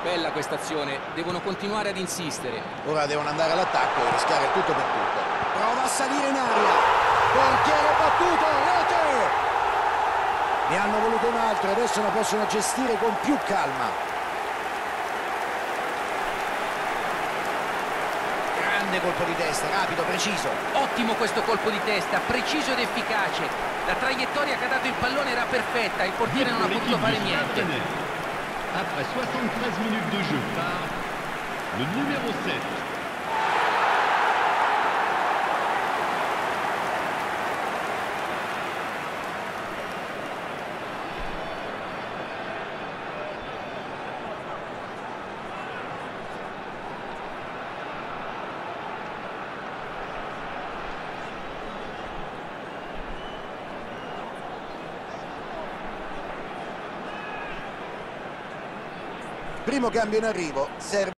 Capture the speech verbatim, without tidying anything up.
Bella questa azione, devono continuare ad insistere. Ora devono andare all'attacco e rischiare tutto per tutto. Prova a salire in aria. Portiere battuto, rete! Ne hanno voluto un altro, adesso la possono gestire con più calma. Grande colpo di testa, rapido, preciso. Ottimo questo colpo di testa, preciso ed efficace. La traiettoria che ha dato il pallone era perfetta, il portiere non ha potuto fare niente. Après soixante-treize minutes de jeu par le numéro sept. Primo cambio in arrivo, serve